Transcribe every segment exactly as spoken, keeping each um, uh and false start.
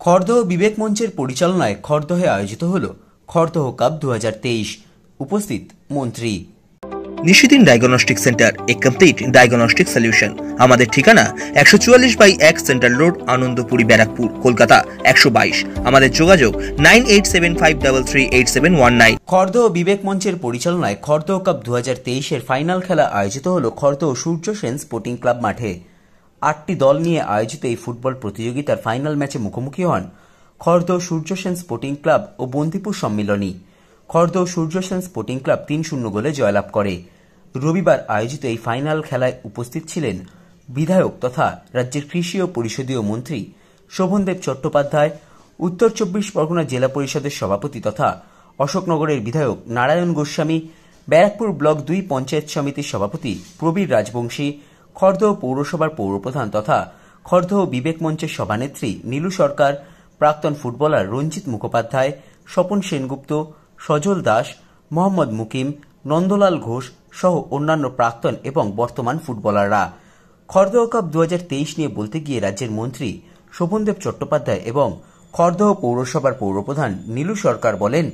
খড়দহ বিবেক মঞ্চের পরিচালনায় খড়দহে আয়োজিত হল খড়দহ কাপ দু হাজার তেইশ। উপস্থিত মন্ত্রী। নিশিদিন diagnostic centre, a complete diagnostic solution. আমাদের ঠিকানা একশো চুয়াল্লিশ বাই এক সেন্ট্রাল রোড, আনন্দপুরি, ব্যারাকপুর, কলকাতা একশো বাইশ। আমাদের যোগাযোগ nine eight seven five double three eight seven one nine. Khardah বিবেক মঞ্চের পরিচালনায় খড়দহ কাপ দু হাজার তেইশের ফাইনাল খেলা আয়োজিত হল খড়দহ সূর্য সেন স্পোর্টিং ক্লাব মাঠে। আটটি দল নিয়ে আয়োজিত এই ফুটবল প্রতিযোগিতার ফাইনাল ম্যাচে মুখোমুখি হন খড়দহ সূর্য সেন স্পোর্টিং ক্লাব ও বন্দিপুর সম্মিলনী। খড়দহ সূর্য সেন স্পোর্টিং ক্লাব তিন শূন্য গোলে জয়লাভ করে। রবিবার আয়োজিত এই ফাইনাল খেলায় উপস্থিত ছিলেন বিধায়ক তথা রাজ্যের কৃষি ও পরিষদীয় মন্ত্রী শোভনদেব চট্টোপাধ্যায়, উত্তর চব্বিশ পরগনা জেলা পরিষদের সভাপতি তথা অশোকনগরের বিধায়ক নারায়ণ গোস্বামী, ব্যারাকপুর ব্লক দুই পঞ্চায়েত সমিতির সভাপতি প্রবীর রাজবংশী, খড়দহ পৌরসভার পৌরপ্রধান তথা খড়দহ বিবেক মঞ্চের সভানেত্রী নীলু সরকার, প্রাক্তন ফুটবলার রঞ্জিত মুখোপাধ্যায়, স্বপন সেনগুপ্ত, সজল দাস, মোহাম্মদ মুকিম, নন্দলাল ঘোষ সহ অন্যান্য প্রাক্তন এবং বর্তমান ফুটবলাররা। খড়দহ কাপ দু হাজার তেইশ নিয়ে বলতে গিয়ে রাজ্যের মন্ত্রী শোভনদেব চট্টোপাধ্যায় এবং খড়দহ পৌরসভার পৌরপ্রধান নীলু সরকার বলেন,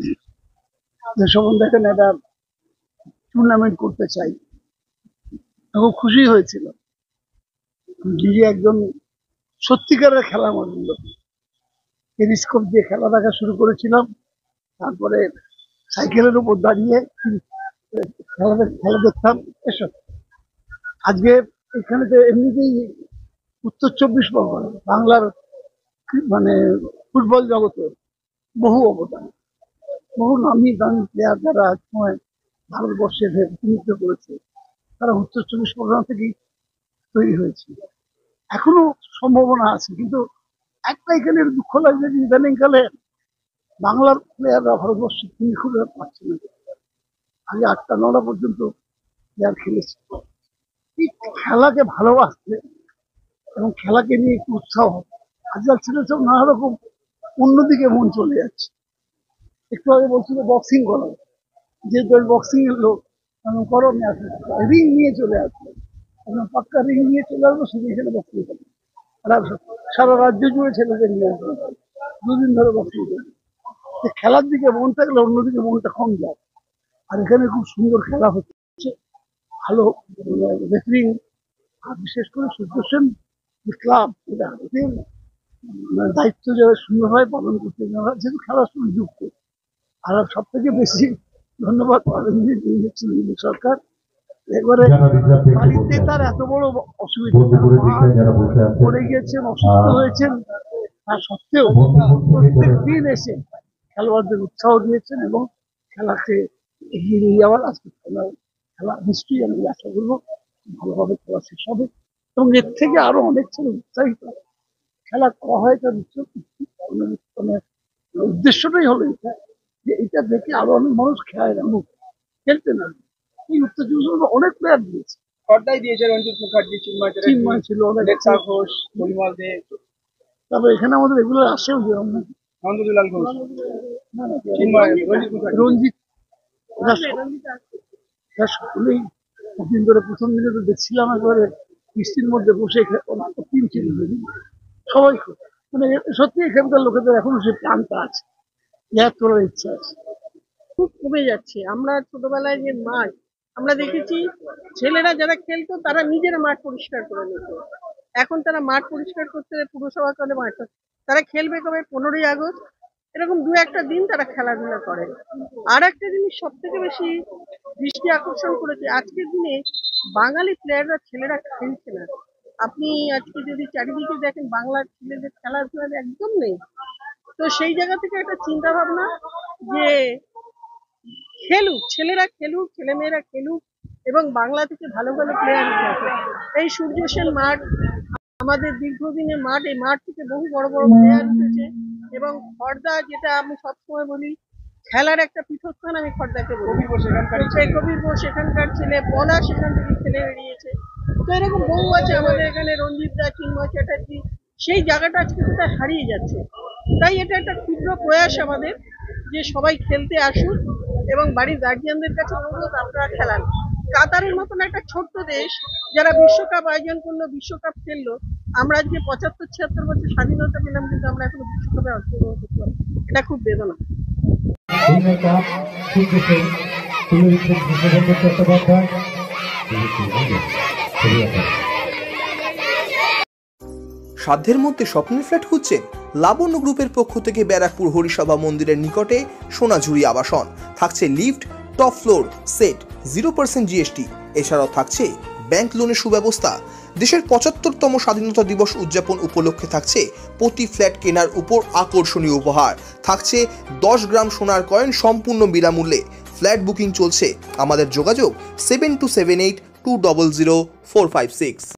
একটা টুর্নামেন্ট করতে চাই, খুব খুশি হয়েছিল। নিজে একজন সত্যিকারের খেলা মজুদ টেলিস্কোপ দিয়ে খেলা দেখা শুরু করেছিলাম, তারপরে সাইকেলের উপর দাঁড়িয়ে খেলা খেলা দেখতাম এসব। আজকে এখানে তো এমনিতেই উত্তর চব্বিশ পরগনা বাংলার মানে ফুটবল জগতে বহু অবদান, বহু নামি দামি প্লেয়ার যারা সময় ভারতবর্ষের প্রতিনিধিত্ব করেছে তারা উত্তর চব্বিশ পরগনা থেকেই তৈরি হয়েছে। এখনো সম্ভাবনা আছে, কিন্তু একটা এখানে দুঃখ লাগছে যে ইদানিংকালে বাংলার প্লেয়াররা ভারতবর্ষে তিনি খুব পাচ্ছে না। আগে আটটা নটা পর্যন্ত প্লেয়ার খেলেছে। এই খেলাকে ভালোবাসতে এবং খেলাকে নিয়ে একটু উৎসাহ, আজকাল ছেলে সব নানা রকম অন্যদিকে মন চলে যাচ্ছে। একটু আগে বলছিল বক্সিং করা, যেহেতু বক্সিং এর লোক করো রিং নিয়ে চলে আসবে, পাক্কা রিং নিয়ে চলে আসবো, শুধু এখানে বক্সিং করবে। সারা রাজ্য জুড়ে ছেলেদের নিয়ে আসবে, দুদিন ধরে বক্সিং করবে। খেলার দিকে মন থাকলে অন্যদিকে মনটা কম যায়। আর এখানে খুব সুন্দর খেলা হচ্ছে, ভালো রেফারিং, আর বিশেষ করে সূর্য সেন ক্লাব দায়িত্ব যারা সুন্দরভাবে পালন করতে যাওয়া, যেহেতু খেলার সঙ্গে যুক্ত। আর সব থেকে বেশি ধন্যবাদ পাবেন নীলু সরকার। এবারে বাড়িতে তার এত বড় অসুবিধা পড়ে গিয়েছেন, অসুস্থ হয়েছেন, তা সত্ত্বেও প্রত্যেক দিন এসে খেলোয়াড়দের উৎসাহ দিয়েছেন এবং খেলাকে এগিয়ে নিয়ে যাওয়ার আজকে খেলা খেলা নিশ্চয়ই আমি আশা করবো ভালোভাবে খেলা শেষ হবে এবং এর থেকে আরো অনেক ছেলে উৎসাহিত খেলা করা হয়। তার উদ্দেশ্যটাই হলো এটা, যে এটা দেখে আরো অনেক মানুষ খেলায় নামুক, খেলতে নামুক। এই উত্তর চব্বিশ পরগনা অনেক প্লেয়ার দিয়েছে, খড়দাই দিয়েছে রঞ্জিত মুখার্জি, চিন্ময় ছিল, রেখা ঘোষ, পরিমল দে। তারপরে এখানে আমাদের এগুলো আসেও যে নন্দলাল ঘোষ, রঞ্জিত, সকলেই দিন ধরে প্রথম দিনে তো দেখছিলাম একেবারে বৃষ্টির মধ্যে বসে টিম ছিল, সবাই মানে সত্যি এখানকার লোকেদের এখনো সে প্রাণটা আছে, ল্যাব করার ইচ্ছা আছে। খুব কমে যাচ্ছে। আমরা ছোটবেলায় যে মাঠ আমরা দেখেছি, ছেলেরা যারা খেলতো তারা নিজের মাঠ পরিষ্কার করে নিত। এখন তারা মাঠ পরিষ্কার করতে পুরসভা করে মাঠ, তারা খেলবে কবে পনেরোই আগস্ট, এরকম দু একটা দিন তারা খেলাধুলা করে। আর একটা জিনিস সব থেকে বেশি দৃষ্টি আকর্ষণ করেছে, আজকের দিনে বাঙালি প্লেয়াররা ছেলেরা খেলছে না। আপনি আজকে যদি চারিদিকে দেখেন বাংলার ছেলেদের খেলাধুলা একদম নেই। তো সেই জায়গা থেকে একটা চিন্তা ভাবনা যে খেলুক, ছেলেরা খেলুক, ছেলেমেয়েরা খেলুক এবং বাংলা থেকে ভালো ভালো প্লেয়ার উঠে। এই সূর্য সেন মাঠ আমাদের দীর্ঘদিনের মাঠ, এই মাঠ থেকে বহু বড় বড় প্লেয়ার উঠেছে এবং খড়দা, যেটা আমি সবসময় বলি খেলার একটা পীঠস্থান, আমি খড়দাকে বলি। কবির বোস এখানকার ছেলে, পলা সেখান থেকে খেলে বেরিয়েছে। তো এরকম বহু আছে আমাদের এখানে, রঞ্জিত দা, চিন্ময় চ্যাটার্জি, সেই জায়গাটা আজকে কোথায় হারিয়ে যাচ্ছে। তাই এটা একটা ক্ষুদ্র প্রয়াস আমাদের যে সবাই খেলতে আসুন এবং বাড়ির গার্জিয়ানদের কাছে অনুরোধ আপনারা খেলান। কাতারের মতন একটা ছোট্ট দেশ যারা বিশ্বকাপ আয়োজন করলো, বিশ্বকাপ খেললো, আমরা আজকে পঁচাত্তর ছিয়াত্তর বছর স্বাধীনতা পেলাম, কিন্তু আমরা এখনো বিশ্বকাপে অংশগ্রহণ করতে পারি, এটা খুব বেদনা। সাধ্যের মধ্যে স্বপ্নের ফ্ল্যাট খুঁজছেন? লাবণ্য গ্রুপের পক্ষ থেকে ব্যারাকপুর হরিসভা মন্দিরের নিকটে সোনাঝুরি আবাসন। থাকছে lift, top floor, set, zero percent GST. এছাড়াও থাকছে ব্যাংক লোনের সুব্যবস্থা। দেশের পঁচাত্তরতম স্বাধীনতা দিবস উদযাপন উপলক্ষে থাকছে প্রতি ফ্ল্যাট কেনার উপর আকর্ষণীয় উপহার। থাকছে দশ গ্রাম সোনার কয়েন সম্পূর্ণ বিনামূল্যে। ফ্ল্যাট বুকিং চলছে। আমাদের যোগাযোগ seven two seven eight two double zero four five six.